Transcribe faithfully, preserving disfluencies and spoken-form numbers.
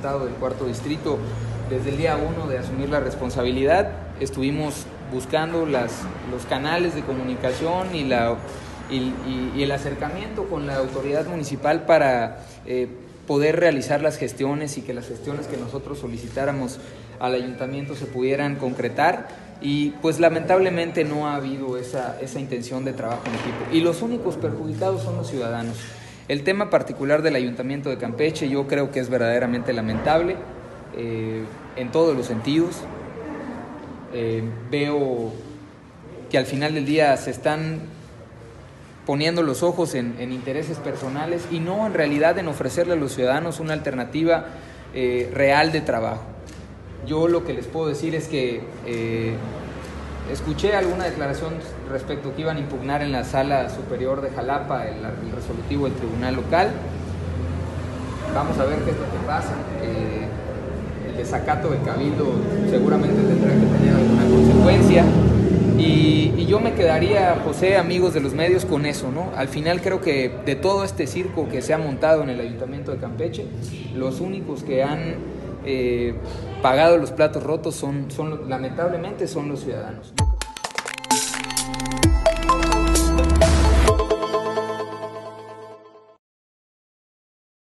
diputado del cuarto distrito, desde el día uno de asumir la responsabilidad, estuvimos buscando las, los canales de comunicación y, la, y, y, y el acercamiento con la autoridad municipal para eh, poder realizar las gestiones y que las gestiones que nosotros solicitáramos al ayuntamiento se pudieran concretar, y pues lamentablemente no ha habido esa, esa intención de trabajo en equipo, y los únicos perjudicados son los ciudadanos. El tema particular del Ayuntamiento de Campeche yo creo que es verdaderamente lamentable eh, en todos los sentidos. Eh, veo que al final del día se están poniendo los ojos en, en intereses personales y no en realidad en ofrecerle a los ciudadanos una alternativa eh, real de trabajo. Yo lo que les puedo decir es que eh, escuché alguna declaración respecto a que iban a impugnar en la Sala Superior de Jalapa el, el resolutivo del Tribunal Local. Vamos a ver qué es lo que pasa. Eh, el desacato del Cabildo seguramente tendrá que tener alguna consecuencia. Y, y yo me quedaría, José, amigos de los medios, con eso, ¿no? Al final creo que de todo este circo que se ha montado en el Ayuntamiento de Campeche, los únicos que han eh, pagado los platos rotos son, son, lamentablemente, son los ciudadanos.